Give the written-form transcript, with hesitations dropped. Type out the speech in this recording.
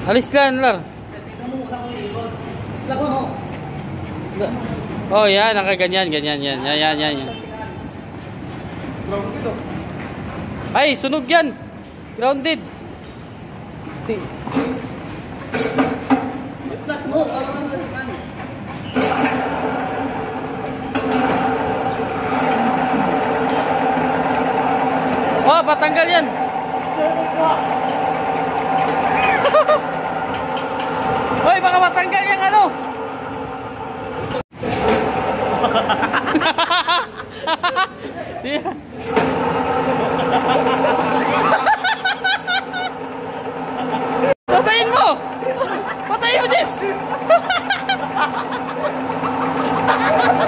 Alis lang, Lar. Oh, yan. Nakaganyan. Ganyan, yan. Yan. Ay, sunog yan. Grounded. Oh, patanggal yan. Hoy, baka matanggal yung ano. Patayin mo! Patayin mo, Jess!